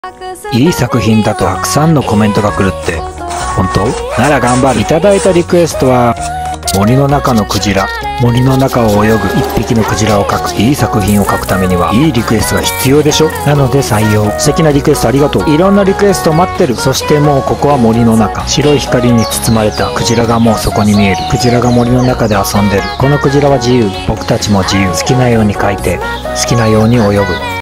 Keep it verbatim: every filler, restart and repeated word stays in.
いい作品だとたくさんのコメントが来るって本当？なら頑張る。いただいたリクエストは森の中のクジラ。森の中を泳ぐ一匹のクジラを描く。いい作品を描くためにはいいリクエストが必要でしょ。なので採用。素敵なリクエストありがとう。いろんなリクエスト待ってる。そしてもうここは森の中。白い光に包まれたクジラがもうそこに見える。クジラが森の中で遊んでる。このクジラは自由。僕たちも自由。好きなように描いて好きなように泳ぐ。